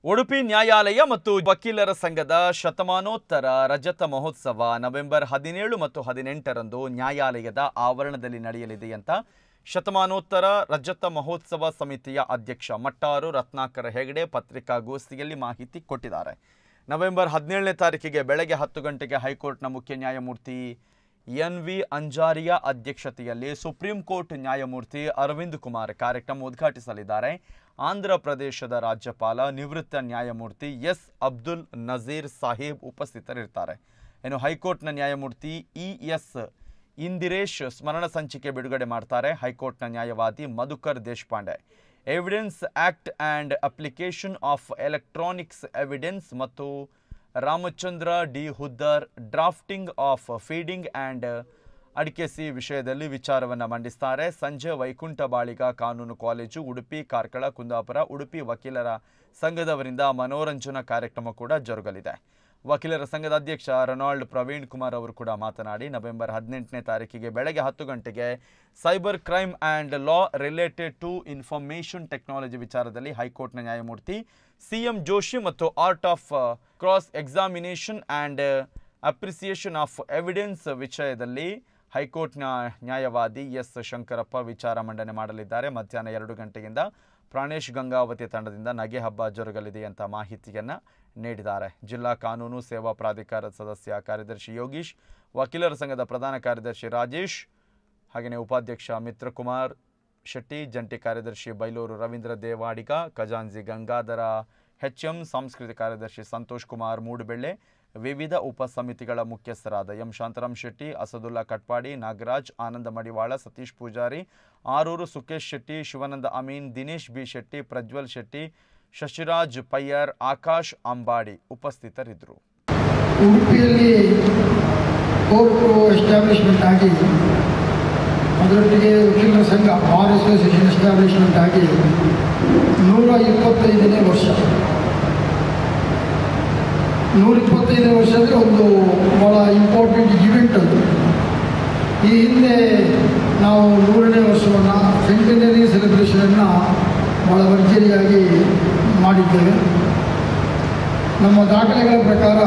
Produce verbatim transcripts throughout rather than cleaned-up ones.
ಉಡುಪಿ ನ್ಯಾಯಾಲಯ ಮತ್ತು ವಕೀಲರ ಸಂಘದ ಶತಮಾನೋತ್ತರ ರಜತ ಮಹೋತ್ಸವ ನವೆಂಬರ್ ಹದಿನೇಳು ಮತ್ತು ಹದಿನೆಂಟರಂದು ನ್ಯಾಯಾಲಯದ ಆವರಣದಲ್ಲಿ ನಡೆಯಲಿದೆ ಅಂತ ಶತಮಾನೋತ್ತರ ರಜತ ಮಹೋತ್ಸವ ಸಮಿತಿಯ ಅಧ್ಯಕ್ಷ ಮಟ್ಟಾರು ರತ್ನಾಕರ ಹೆಗಡೆ ಪತ್ರಿಕಾಗೋಷ್ಠಿಯಲ್ಲಿ ಮಾಹಿತಿ ಕೊಟ್ಟಿದ್ದಾರೆ. ನವೆಂಬರ್ ಹದಿನೇಳನೇ ತಾರೀಕಿಗೆ ಬೆಳಗ್ಗೆ ಹತ್ತು ಗಂಟೆಗೆ ಹೈಕೋರ್ಟ್ನ ಮುಖ್ಯ ನ್ಯಾಯಮೂರ್ತಿ ಎನ್ ವಿ ಅಂಜಾರಿಯಾ ಅಧ್ಯಕ್ಷತೆಯಲ್ಲಿ ಸುಪ್ರೀಂ ಕೋರ್ಟ್ ನ್ಯಾಯಮೂರ್ತಿ ಅರವಿಂದ್ ಕುಮಾರ್ ಕಾರ್ಯಕ್ರಮ ಉದ್ಘಾಟಿಸಲಿದ್ದಾರೆ. ಆಂಧ್ರ ಪ್ರದೇಶದ ರಾಜ್ಯಪಾಲ ನಿವೃತ್ತ ನ್ಯಾಯಮೂರ್ತಿ ಎಸ್ ಅಬ್ದುಲ್ ನಜೀರ್ ಸಾಹೇಬ್ ಉಪಸ್ಥಿತರಿರ್ತಾರೆ. ಇನ್ನು ಹೈಕೋರ್ಟ್ನ ನ್ಯಾಯಮೂರ್ತಿ ಇ ಎಸ್ ಇಂದಿರೇಶ್ ಸ್ಮರಣ ಸಂಚಿಕೆ ಬಿಡುಗಡೆ ಮಾಡ್ತಾರೆ. ಹೈಕೋರ್ಟ್ನ ನ್ಯಾಯವಾದಿ Madhukar Deshpande evidence act and application of electronics evidence ಮತ್ತು Ramachandra D Huddar drafting of pleading and advocacy ವಿಷಯದಲ್ಲಿ ವಿಚಾರವನ್ನು ಮಂಡಿಸ್ತಾರೆ. ಸಂಜೆ ವೈಕುಂಠ ಬಾಳಿಗ ಕಾನೂನು ಕಾಲೇಜು, ಉಡುಪಿ, ಕಾರ್ಕಳ, ಕುಂದಾಪುರ, ಉಡುಪಿ ವಕೀಲರ ಸಂಘದವರಿಂದ ಮನೋರಂಜನಾ ಕಾರ್ಯಕ್ರಮ ಕೂಡ ಜರುಗಲಿದೆ. ವಕೀಲರ ಸಂಘದ ಅಧ್ಯಕ್ಷ ರೊನಾಲ್ಡ್ ಪ್ರವೀಣ್ ಕುಮಾರ್ ಅವರು ಕೂಡ ಮಾತನಾಡಿ ನವೆಂಬರ್ ಹದಿನೆಂಟನೇ ತಾರೀಕಿಗೆ ಬೆಳಗ್ಗೆ ಹತ್ತು ಗಂಟೆಗೆ cyber crime and law related to information technology ವಿಚಾರದಲ್ಲಿ ಹೈಕೋರ್ಟ್ನ ನ್ಯಾಯಮೂರ್ತಿ ಸಿ ಎಂ ಜೋಶಿ ಮತ್ತು art of cross examination and appreciation of evidence ವಿಷಯದಲ್ಲಿ ಹೈಕೋರ್ಟ್ನ ನ್ಯಾಯವಾದಿ ಎಸ್ ಶಂಕರಪ್ಪ ವಿಚಾರ ಮಂಡನೆ ಮಾಡಲಿದ್ದಾರೆ. ಮಧ್ಯಾಹ್ನ ಎರಡು ಗಂಟೆಯಿಂದ ಪ್ರಾಣೇಶ್ ಗಂಗಾವತಿ ತಂಡದಿಂದ ನಗೆ ಹಬ್ಬ ಜರುಗಲಿದೆ ಅಂತ ಮಾಹಿತಿಯನ್ನು ನೀಡಿದ್ದಾರೆ. ಜಿಲ್ಲಾ ಕಾನೂನು ಸೇವಾ ಪ್ರಾಧಿಕಾರದ ಸದಸ್ಯ ಕಾರ್ಯದರ್ಶಿ ಯೋಗೀಶ್, ವಕೀಲರ ಸಂಘದ ಪ್ರಧಾನ ಕಾರ್ಯದರ್ಶಿ ರಾಜೇಶ್, ಹಾಗೆಯೇ ಉಪಾಧ್ಯಕ್ಷ ಮಿತ್ರಕುಮಾರ್ ಶೆಟ್ಟಿ, ಜಂಟಿ ಕಾರ್ಯದರ್ಶಿ ಬೈಲೂರು ರವೀಂದ್ರ ದೇವಾಡಿಗ, ಖಜಾಂಜಿ ಗಂಗಾಧರ ಹೆಚ್ ಎಂ, ಸಾಂಸ್ಕೃತಿಕ ಕಾರ್ಯದರ್ಶಿ ಸಂತೋಷ್ ಕುಮಾರ್ ಮೂಡುಬೆಳ್ಳೆ, ವಿವಿಧ ಉಪ ಸಮಿತಿಗಳ ಮುಖ್ಯಸ್ಥರಾದ ಎಂ ಶಾಂತರಾಮ್ ಶೆಟ್ಟಿ, ಅಸದುಲ್ಲಾ ಕಟ್ಪಾಡಿ, ನಾಗರಾಜ್, ಆನಂದ ಮಡಿವಾಳ, ಸತೀಶ್ ಪೂಜಾರಿ, ಆರೂರು ಸುಕೇಶ್ ಶೆಟ್ಟಿ, ಶಿವಾನಂದ ಅಮೀನ್, ದಿನೇಶ್ ಬಿ ಶೆಟ್ಟಿ, ಪ್ರಜ್ವಲ್ ಶೆಟ್ಟಿ, ಶಶಿರಾಜ್ ಪಯ್ಯರ್, ಆಕಾಶ್ ಅಂಬಾಡಿ ಉಪಸ್ಥಿತರಿದ್ದರು. ಉಡುಪಿಯಲ್ಲಿ ಕೋರ್ಟ್ ಎಸ್ಟಾಬ್ಲಿಷ್ಮೆಂಟ್ ಆಗಿ ಅದರೊಟ್ಟಿಗೆ ವಕೀಲರ ಸಂಘ ಬಾರ್ ಅಸೋಸಿಯೇಷನ್ ಎಸ್ಟಾಬ್ಲಿಷ್ಮೆಂಟ್ ಆಗಿ ನೂರ ಇಪ್ಪತ್ತೈದನೇ ವರ್ಷ ನೂರ ಇಪ್ಪತ್ತೈದನೇ ವರ್ಷ ಅಂದರೆ ಒಂದು ಭಾಳ ಇಂಪಾರ್ಟೆಂಟ್ ಇವೆಂಟ್ ಅದು. ಈ ಹಿಂದೆ ನಾವು ನೂರನೇ ವರ್ಷವನ್ನು ಸೆಂಟೆನರಿ ಸೆಲೆಬ್ರೇಷನನ್ನು ಭಾಳ ಭರ್ಜರಿಯಾಗಿ ಮಾಡಿದ್ದೇವೆ. ನಮ್ಮ ದಾಖಲೆಗಳ ಪ್ರಕಾರ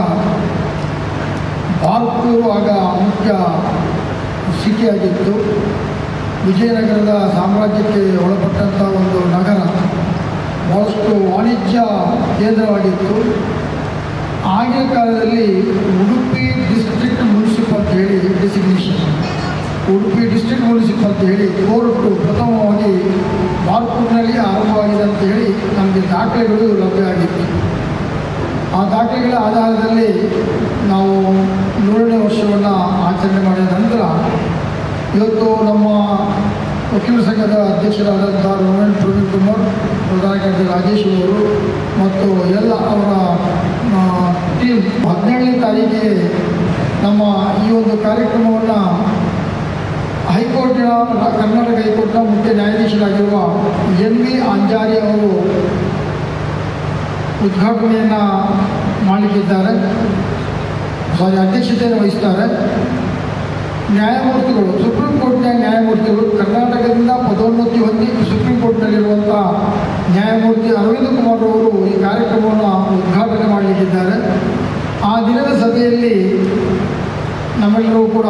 ಭಾರತೂರು ಆಗ ಮುಖ್ಯ ಸಿಟಿಯಾಗಿತ್ತು. ವಿಜಯನಗರದ ಸಾಮ್ರಾಜ್ಯಕ್ಕೆ ಒಳಪಟ್ಟಂಥ ಒಂದು ನಗರ, ಭಾಳಷ್ಟು ವಾಣಿಜ್ಯ ಕೇಂದ್ರವಾಗಿತ್ತು. ಆಗಿನ ಕಾಲದಲ್ಲಿ ಉಡುಪಿ ಡಿಸ್ಟ್ರಿಕ್ಟ್ ಮುನ್ಸಿಪಲ್ ಅಂತ ಹೇಳಿ ಡೆಸಿಗ್ನೇಷನ್, ಉಡುಪಿ ಡಿಸ್ಟ್ರಿಕ್ಟ್ ಮುನ್ಸಿಪಲ್ ಅಂತ ಹೇಳಿ ಕೋರ್ಟು ಪ್ರಥಮವಾಗಿ ಬಾರ್ಪೂರ್ನಲ್ಲಿ ಆರಂಭವಾಗಿದೆ ಅಂತ ಹೇಳಿ ನಮಗೆ ದಾಖಲೆಗಳು ಲಭ್ಯ ಆಗಿತ್ತು. ಆ ದಾಖಲೆಗಳ ಆಧಾರದಲ್ಲಿ ನಾವು ನೂರನೇ ವರ್ಷವನ್ನು ಆಚರಣೆ ಮಾಡಿದ ನಂತರ ಇವತ್ತು ನಮ್ಮ ವಕೀಲರ ಸಂಘದ ಅಧ್ಯಕ್ಷರಾದಂಥ ರೊನಾಲ್ಡ್ ಪ್ರವೀಣ್ ಕುಮಾರ್, ಪ್ರಧಾನ ಕಾರ್ಯದರ್ಶಿ ರಾಜೇಶ್ ಅವರು ಮತ್ತು ಎಲ್ಲ ಅವರ ಟೀಮ್ ಹದಿನೇಳನೇ ತಾರೀಕಿಗೆ ನಮ್ಮ ಈ ಒಂದು ಕಾರ್ಯಕ್ರಮವನ್ನು ಹೈಕೋರ್ಟಿನ ಕರ್ನಾಟಕ ಹೈಕೋರ್ಟ್ನ ಮುಖ್ಯ ನ್ಯಾಯಾಧೀಶರಾಗಿರುವ ಎನ್ ವಿ ಅಂಜಾರಿ ಅವರು ಉದ್ಘಾಟನೆಯನ್ನು ಮಾಡಲಿಕ್ಕಿದ್ದಾರೆ, ಸಾರಿ ಅಧ್ಯಕ್ಷತೆಯನ್ನು ವಹಿಸ್ತಾರೆ. ನ್ಯಾಯಮೂರ್ತಿಗಳು, ಸುಪ್ರೀಂ ಕೋರ್ಟ್ನ ನ್ಯಾಯಮೂರ್ತಿಗಳು ಕರ್ನಾಟಕದಿಂದ ಪದೋನ್ನತಿ ಹೊಂದಿ ಸುಪ್ರೀಂ ಕೋರ್ಟ್ನಲ್ಲಿರುವಂಥ ನ್ಯಾಯಮೂರ್ತಿ ಅರವಿಂದ್ ಕುಮಾರ್ ಅವರು ಈ ಕಾರ್ಯಕ್ರಮವನ್ನು ಉದ್ಘಾಟನೆ ಮಾಡಲಿಕ್ಕಿದ್ದಾರೆ. ಆ ದಿನದ ಸಭೆಯಲ್ಲಿ ನಮ್ಮೆಲ್ಲರೂ ಕೂಡ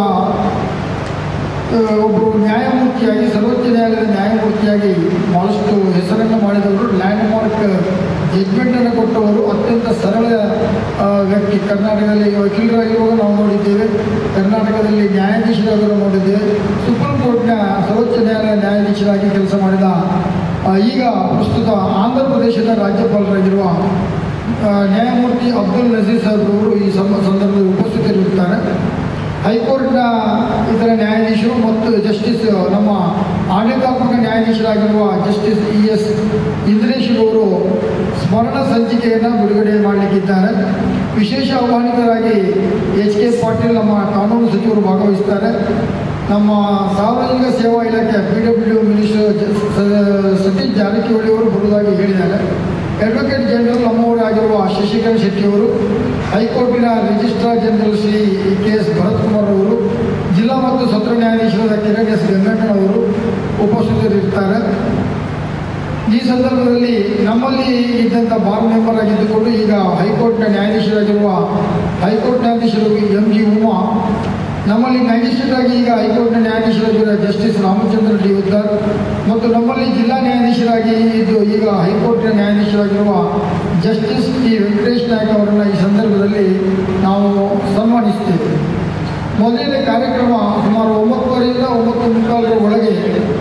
ಒಬ್ಬರು ನ್ಯಾಯಮೂರ್ತಿಯಾಗಿ, ಸರ್ವೋಚ್ಚ ನ್ಯಾಯಾಲಯದ ನ್ಯಾಯಮೂರ್ತಿಯಾಗಿ ಭಾಳಷ್ಟು ಹೆಸರನ್ನು ಮಾಡಿದವರು, ಲ್ಯಾಂಡ್ ಮಾರ್ಕ್ ಜಡ್ಜ್ಮೆಂಟನ್ನು ಕೊಟ್ಟವರು, ಅತ್ಯಂತ ಸರಳ ವ್ಯಕ್ತಿ. ಕರ್ನಾಟಕದಲ್ಲಿ ವಕೀಲರಾಗಿರುವಾಗ ನಾವು ನೋಡಿದ್ದೇವೆ, ಕರ್ನಾಟಕದಲ್ಲಿ ನ್ಯಾಯಾಧೀಶರಾಗಿರೋ ನೋಡಿದ್ದೇವೆ, ಸುಪ್ರೀಂ ಕೋರ್ಟ್ನ ಸರ್ವೋಚ್ಚ ನ್ಯಾಯಾಲಯ ನ್ಯಾಯಾಧೀಶರಾಗಿ ಕೆಲಸ ಮಾಡಿದ, ಈಗ ಪ್ರಸ್ತುತ ಆಂಧ್ರ ಪ್ರದೇಶದ ರಾಜ್ಯಪಾಲರಾಗಿರುವ ನ್ಯಾಯಮೂರ್ತಿ ಅಬ್ದುಲ್ ನಜೀರ್ ಸಾಹೇಬ್ರವರು ಈ ಸಂದರ್ಭದಲ್ಲಿ ಉಪಸ್ಥಿತರಿರುತ್ತಾರೆ. ಹೈಕೋರ್ಟ್ನ ಇತರ ನ್ಯಾಯಾಧೀಶರು ಮತ್ತು ಜಸ್ಟಿಸ್ ನಮ್ಮ ಆಡಳಿತಾತ್ಮಕ ನ್ಯಾಯಾಧೀಶರಾಗಿರುವ ಜಸ್ಟಿಸ್ ಇ ಎಸ್ ಇಂದ್ರೇಶ್ ಅವರು ಸ್ಮರಣ ಸಂಚಿಕೆಯನ್ನು ಬಿಡುಗಡೆ ಮಾಡಲಿಕ್ಕಿದ್ದಾರೆ. ವಿಶೇಷ ಆಹ್ವಾನಿತರಾಗಿ ಎಚ್ ಕೆ ಪಾಟೀಲ್ ನಮ್ಮ ಕಾನೂನು ಸಚಿವರು ಭಾಗವಹಿಸ್ತಾರೆ. ನಮ್ಮ ಸಾರ್ವಜನಿಕ ಸೇವಾ ಇಲಾಖೆ P W minister Satish Jarkiholi ಅವರು ಬರುವುದಾಗಿ ಹೇಳಿದ್ದಾರೆ. ಅಡ್ವೊಕೇಟ್ ಜನರಲ್ ನಮ್ಮವರಾಗಿರುವ ಶಶಿಕಾಂತ್ ಶೆಟ್ಟಿಯವರು, ಹೈಕೋರ್ಟಿನ registrar general Shri K S Bharath Kumar ಅವರು, ಜಿಲ್ಲಾ ಮತ್ತು ಸತ್ರ ನ್ಯಾಯಾಧೀಶರಾದ ಕಿರಣ್ ಎಸ್ ಗಂಗಣ್ಣನವರು ಉಪಸ್ಥಿತರಿರ್ತಾರೆ. ಈ ಸಂದರ್ಭದಲ್ಲಿ ನಮ್ಮಲ್ಲಿ ಇದ್ದಂಥ ಬಾರ್ ಮೆಂಬರ್ ಆಗಿದ್ದುಕೊಂಡು ಈಗ ಹೈಕೋರ್ಟ್ನ ನ್ಯಾಯಾಧೀಶರಾಗಿರುವ ಹೈಕೋರ್ಟ್ ನ್ಯಾಯಾಧೀಶರು ಎಂ ಜಿ ಉಮಾ, ನಮ್ಮಲ್ಲಿ ಮ್ಯಾಜಿಸ್ಟ್ರೇಟ್ ಆಗಿ ಈಗ ಹೈಕೋರ್ಟ್ನ ನ್ಯಾಯಾಧೀಶರಾಗಿರುವ ಜಸ್ಟಿಸ್ ರಾಮಚಂದ್ರ ಡಿ ಉದ್ದಾರ್ ಮತ್ತು ನಮ್ಮಲ್ಲಿ ಜಿಲ್ಲಾ ನ್ಯಾಯಾಧೀಶರಾಗಿ ಇದು ಈಗ ಹೈಕೋರ್ಟ್ನ ನ್ಯಾಯಾಧೀಶರಾಗಿರುವ ಜಸ್ಟಿಸ್ ಟಿ ವೆಂಕಟೇಶ್ ನಾಯ್ಕ ಅವರನ್ನು ಈ ಸಂದರ್ಭದಲ್ಲಿ ನಾವು ಸನ್ಮಾನಿಸ್ತೇವೆ. ಮೊದಲನೇ ಕಾರ್ಯಕ್ರಮ ಸುಮಾರು ಒಂಬತ್ತುವರೆಯಿಂದ ಒಂಬತ್ತು ಮುಕ್ಕಾಲರ ಒಳಗೆ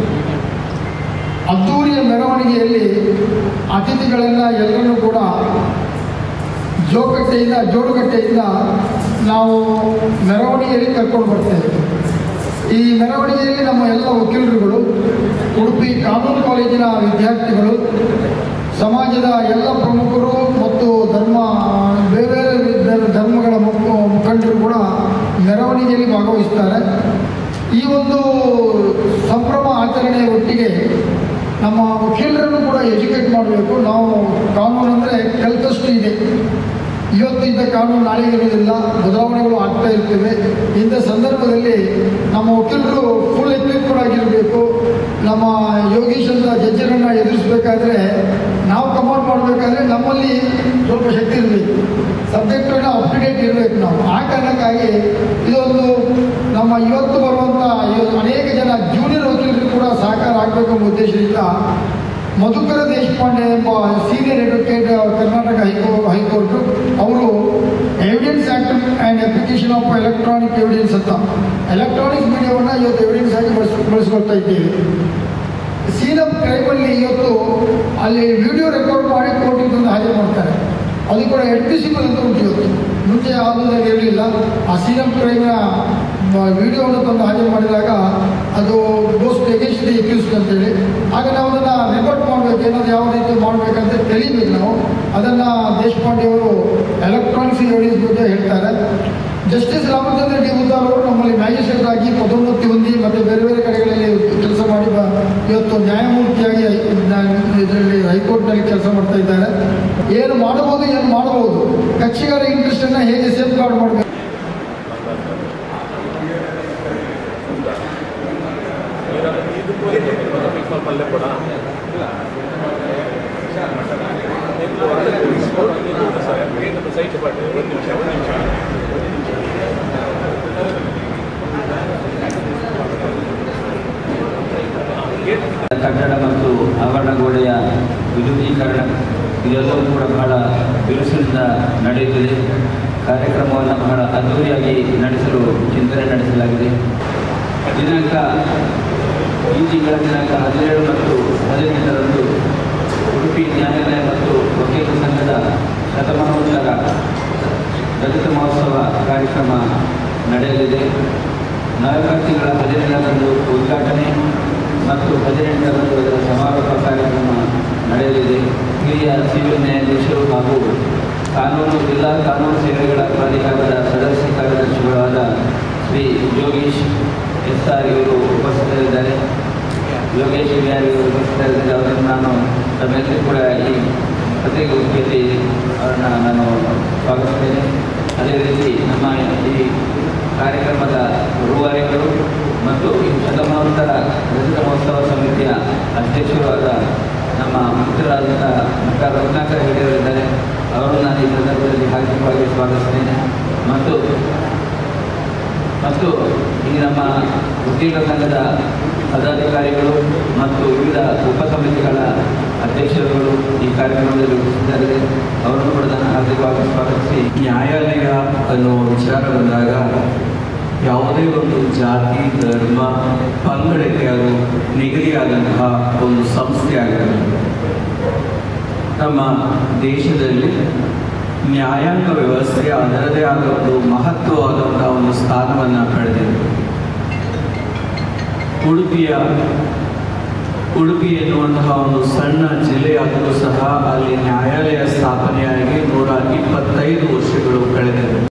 ಅದ್ದೂರಿಯ ಮೆರವಣಿಗೆಯಲ್ಲಿ ಅತಿಥಿಗಳೆಲ್ಲ ಎಲ್ಲರನ್ನೂ ಕೂಡ ಜೋಕಟ್ಟೆಯಿಂದ ಜೋಡುಗಟ್ಟೆಯಿಂದ ನಾವು ಮೆರವಣಿಗೆಯಲ್ಲಿ ಕರ್ಕೊಂಡು ಬರ್ತೇವೆ. ಈ ಮೆರವಣಿಗೆಯಲ್ಲಿ ನಮ್ಮ ಎಲ್ಲ ವಕೀಲರುಗಳು, ಉಡುಪಿ ಕಾನೂನು ಕಾಲೇಜಿನ ವಿದ್ಯಾರ್ಥಿಗಳು, ಸಮಾಜದ ಎಲ್ಲ ಪ್ರಮುಖರು ಮತ್ತು ಧರ್ಮ ಬೇರೆ ಬೇರೆ ಧರ್ಮಗಳ ಮುಖಂಡರು ಕೂಡ ಮೆರವಣಿಗೆಯಲ್ಲಿ ಭಾಗವಹಿಸ್ತಾರೆ. ಈ ಒಂದು ಸಂಭ್ರಮ ಆಚರಣೆಯ ಒಟ್ಟಿಗೆ ನಮ್ಮ ವಕೀಲರನ್ನು ಕೂಡ ಎಜುಕೇಟ್ ಮಾಡಬೇಕು. ನಾವು ಕಾನೂನು ಅಂದರೆ ಕಲಿತಷ್ಟು ಇದೆ. ಇವತ್ತಿದ್ದ ಕಾನೂನು ನಾಳೆಗೆ ಇರೋದಿಲ್ಲ, ಬದಲಾವಣೆಗಳು ಆಗ್ತಾ ಇರ್ತವೆ. ಇಂಥ ಸಂದರ್ಭದಲ್ಲಿ ನಮ್ಮ ವಕೀಲರು ಫುಲ್ ಎಕ್ವಿಪ್ಡ್ ಆಗಿರಬೇಕು. ನಮ್ಮ ಯೋಗೀಶ್ ಅಂತ ಜಡ್ಜರನ್ನು ಎದುರಿಸಬೇಕಾದ್ರೆ, ನಾವು ಕಮಾಂಡ್ ಮಾಡಬೇಕಾದ್ರೆ ನಮ್ಮಲ್ಲಿ ಸ್ವಲ್ಪ ಶಕ್ತಿ ಇರಬೇಕು, ಸಬ್ಜೆಕ್ಟನ್ನು ಅಪ್ ಟು ಡೇಟ್ ಇರಬೇಕು ನಾವು. ಆ ಕಾರಣಕ್ಕಾಗಿ ಇದೊಂದು ನಮ್ಮ ಇವತ್ತು ಬರುವಂಥ ಅನೇಕ ಜನ ಜೂನಿಯರ್ ವಕೀಲರು ಕೂಡ ಸಹಕಾರ ಆಗಬೇಕು ಎಂಬ ಉದ್ದೇಶದಿಂದ ಮಧುಕರ ದೇಶಪಾಂಡೆ ಎಂಬ ಸೀನಿಯರ್ ಅಡ್ವೊಕೇಟ್ ಕರ್ನಾಟಕ ಹೈಕೋ ಹೈಕೋರ್ಟ್ ಅವರು evidence act and application of electronic evidence ಅಂತ ಎಲೆಕ್ಟ್ರಾನಿಕ್ ಮೀಡಿಯಾವನ್ನು ಇವತ್ತು ಎವಿಡೆನ್ಸ್ ಆಗಿ ಬಳಸ್ ಬಳಸ್ಕೊಳ್ತಾ ಇದ್ದೇವೆ. ಸೀನ್ ಆಫ್ ಕ್ರೈಮಲ್ಲಿ ಇವತ್ತು ಅಲ್ಲಿ ವಿಡಿಯೋ ರೆಕಾರ್ಡ್ ಮಾಡಿ ಕೋರ್ಟಿಗೆ ತಂದು ಹಾಜರು ಮಾಡ್ತಾರೆ. ಅದು ಕೂಡ ಎಡ್ಮಿಸಿಬಲ್ ಅಂತ ಉಂಟು ಇವತ್ತು, ಮುಂಚೆ ಯಾವುದಾದ್ರು ಇರಲಿಲ್ಲ. ಆ ಸೀನ್ ಆಫ್ ಕ್ರೈಮ್ನ ವಿಡಿಯೋವನ್ನು ತಂದು ಹಾಜರು ಮಾಡಿದಾಗ ಅದು ಗೋಸ್ಟ್ ಎಗೇನ್ಸ್ಟ್ ದಿ ಅಕ್ಯೂಸ್ಡ್ ಅಂತೇಳಿ, ಆಗ ನಾವು ಅದನ್ನು ರೆಕಾರ್ಡ್ ಮಾಡಬೇಕು, ಏನಾದರೂ ಯಾವ ರೀತಿ ಮಾಡಬೇಕಂತ ತಿಳಿಬೇಕು ನಾವು. ಅದನ್ನು ದೇಶಪಾಂಡೆಯವರು ಎಲೆಕ್ಟ್ರಾನಿಕ್ಸ್ ಎವಿಡೆನ್ಸ್ ಬಗ್ಗೆ ಹೇಳ್ತಾರೆ. ಜಸ್ಟಿಸ್ ರಾಮಚಂದ್ರ ಡಿ ಉದ್ದಾರ್ ಅವರು ನಮ್ಮಲ್ಲಿ ಮ್ಯಾಜಿಸ್ಟ್ರೇಟ್ ಆಗಿ ಪದೋನ್ನತಿ ಹೊಂದಿ ಮತ್ತು ಬೇರೆ ಬೇರೆ ಕಡೆಗಳಲ್ಲಿ ಕೆಲಸ ಮಾಡಿ ಇವತ್ತು ನ್ಯಾಯಮೂರ್ತಿಯಾಗಿ ಇದರಲ್ಲಿ ಹೈಕೋರ್ಟ್ನಲ್ಲಿ ಕೆಲಸ ಮಾಡ್ತಾ ಇದ್ದಾರೆ. ಏನು ಮಾಡಬಹುದು ಏನು ಮಾಡಬಹುದು, ಕಕ್ಷಿಗಾರ ಇಂಟ್ರೆಸ್ಟನ್ನು ಹೇಗೆ ಸೇಫ್ ಗಾರ್ಡ್ ಮಾಡಬೇಕು. ಕಟ್ಟಡ ಮತ್ತು ಆವರಣ ಗೋಡೆಯ ವಿದ್ಯುದೀಕರಣ ಇದೆಲ್ಲವೂ ಕೂಡ ಬಹಳ ಬಿರುಸಿನಿಂದ ನಡೆಯುತ್ತಿದೆ. ಕಾರ್ಯಕ್ರಮವನ್ನು ಬಹಳ ಅದ್ದೂರಿಯಾಗಿ ನಡೆಸಲು ಚಿಂತನೆ ನಡೆಸಲಾಗಿದೆ. ದಿನಾಂಕ ಈ ತಿಂಗಳ ದಿನಾಂಕ ಹದಿನೇಳು ಮತ್ತು ಹದಿನೆಂಟರಂದು ಉಡುಪಿ ನ್ಯಾಯಾಲಯ ಮತ್ತು ವಕೀಲರ ಸಂಘದ ಶತಮಾನೋತ್ತರ ರಜತ ಮಹೋತ್ಸವ ಕಾರ್ಯಕ್ರಮ ನಡೆಯಲಿದೆ. ನವೆಂಬರ್ ತಿಂಗಳ ಹದಿನೇಳರಂದು ಉದ್ಘಾಟನೆ ಮತ್ತು ಹದಿನೆಂಟರಂದು ಅದರ ಸಮಾರೋಪ ಕಾರ್ಯಕ್ರಮ ನಡೆಯಲಿದೆ. ಹಿರಿಯ ಸಿವಿಲ್ ನ್ಯಾಯಾಧೀಶರು ಹಾಗೂ ಕಾನೂನು ಜಿಲ್ಲಾ ಕಾನೂನು ಸೇವೆಗಳ ಪ್ರಾಧಿಕಾರದ ಸದಸ್ಯ ಕಾರ್ಯದರ್ಶಿಗಳಾದ ಶ್ರೀ ಯೋಗೀಶ್ ಎಸ್ ಆರ್ ಇವರು ಉಪಸ್ಥಿತರಿದ್ದಾರೆ. ಯೋಗೇಶ್ ವಿಹಾರ್ ಇವರು ಉಪಸ್ಥಿತರಿದ್ದಾರೆ. ಅವರನ್ನು ನಾನು ತಮ್ಮೆಲ್ಲರೂ ಕೂಡ ಈ ಪತ್ರಿಕೆಯಲ್ಲಿ ಅವರನ್ನು ನಾನು ಸ್ವಾಗತಿಸ್ತೇನೆ. ಅದೇ ರೀತಿ ನಮ್ಮ ಈ ಕಾರ್ಯಕ್ರಮದ ರೂವಾರಿಗಳು ಮತ್ತು ಈ ಶತಮಾನೋತ್ತರ ರಜತ ಮಹೋತ್ಸವ ಸಮಿತಿಯ ಅಧ್ಯಕ್ಷರು ಆದ ನಮ್ಮ ಮಿತ್ರರಾದಂಥ ಡಾಕ್ಟರ್ ರತ್ನಾಕರ್ ಹೆಗಡೆಯವರಿದ್ದಾರೆ. ಅವರನ್ನು ನಾನು ಈ ಸಂದರ್ಭದಲ್ಲಿ ಹಾರ್ದಿಕವಾಗಿ ಸ್ವಾಗತಿಸ್ತೇನೆ. ಮತ್ತು ಮತ್ತು ಈ ನಮ್ಮ ವಕೀಲರ ಸಂಘದ ಪದಾಧಿಕಾರಿಗಳು ಮತ್ತು ವಿವಿಧ ಉಪಸಮಿತಿಗಳ ಅಧ್ಯಕ್ಷರುಗಳು ಈ ಕಾರ್ಯಕ್ರಮದಲ್ಲಿ ಉಪಸ್ಥಿತರಿದ್ದಾರೆ. ಅವರನ್ನು ಕೂಡ ನಾನು ಹಾರ್ದಿಕವಾಗಿ ಸ್ವಾಗತಿಸಿ, ನ್ಯಾಯಾಲಯ ಅನ್ನುವ ವಿಚಾರ ಬಂದಾಗ ಯಾವುದೇ ಒಂದು ಜಾತಿ ಧರ್ಮ ಪಂಗಡಕ್ಕೆ ಅದು ನಿಗದಿಯಾದಂತಹ ಒಂದು ಸಂಸ್ಥೆ ಆಗಿರಬೇಕು. ನಮ್ಮ ದೇಶದಲ್ಲಿ ನ್ಯಾಯಾಂಗ ವ್ಯವಸ್ಥೆ ಅದರದೇ ಆದ ಒಂದು ಮಹತ್ವವಾದಂತಹ ಒಂದು ಸ್ಥಾನವನ್ನು ಪಡೆದಿದೆ. ಉಡುಪಿಯ ಉಡುಪಿ ಎನ್ನುವಂತಹ ಒಂದು ಸಣ್ಣ ಜಿಲ್ಲೆಯಾದರೂ ಸಹ ಅಲ್ಲಿ ನ್ಯಾಯಾಲಯ ಸ್ಥಾಪನೆಯಾಗಿ ನೂರ ಇಪ್ಪತ್ತೈದು ವರ್ಷಗಳು ಕಳೆದಿದೆ.